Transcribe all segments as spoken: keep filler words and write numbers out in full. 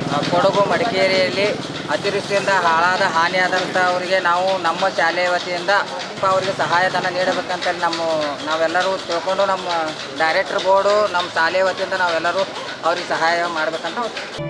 ಕೊಡಗು ಮಡಿಕೇರಿಯಲ್ಲಿ ಅತಿವೃಷ್ಟಿಯಿಂದ ಹಾಳಾದ ಹಾನಿಯಾದಂಥವರಿಗೆ ನಾವು ನಮ್ಮ ಶಾಲೆಯ ವತಿಯಿಂದ ಅವರಿಗೆ ಸಹಾಯಧನ ನೀಡಬೇಕಂತೇಳಿ ನಮ್ಮ ನಾವೆಲ್ಲರೂ ತಿಳ್ಕೊಂಡು ನಮ್ಮ ಡೈರೆಕ್ಟರ್ ಬೋರ್ಡು ನಮ್ಮ ಶಾಲೆಯ ವತಿಯಿಂದ ನಾವೆಲ್ಲರೂ ಅವ್ರಿಗೆ ಸಹಾಯ ಮಾಡಬೇಕಂತ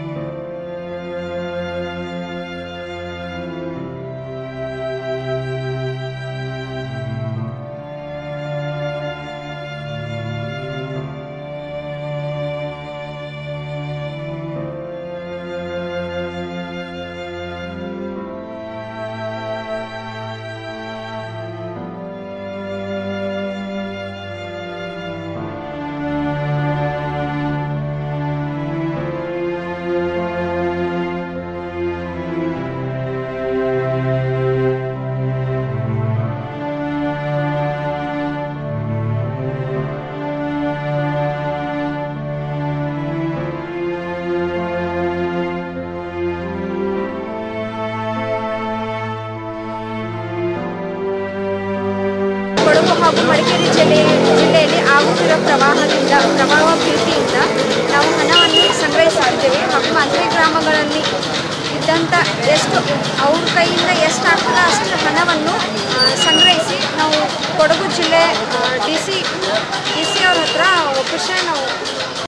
ಹಾಗೂ ಮಡಿಕೇರಿ ಜಿಲ್ಲೆ ಜಿಲ್ಲೆಯಲ್ಲಿ ಆಗುತ್ತಿರುವ ಪ್ರವಾಹದಿಂದ ಪ್ರವಾಹ ಭೀತಿಯಿಂದ ನಾವು ಹಣವನ್ನು ಸಂಗ್ರಹಿಸುತ್ತಿದ್ದೇವೆ ಹಾಗೂ ಮಂತ್ರಿ ಗ್ರಾಮಗಳಲ್ಲಿ ಇದ್ದಂಥ ಎಷ್ಟು ಅವ್ರ ಕೈಯಿಂದ ಎಷ್ಟು ಆಗ್ತದೆ ಅಷ್ಟು ಹಣವನ್ನು ಸಂಗ್ರಹಿಸಿ ನಾವು ಕೊಡಗು ಜಿಲ್ಲೆ ಡಿ ಸಿ ಡಿ ಸಿ ಅವ್ರ ಹತ್ರ ಒಪ್ಪಿಸಿ ನಾವು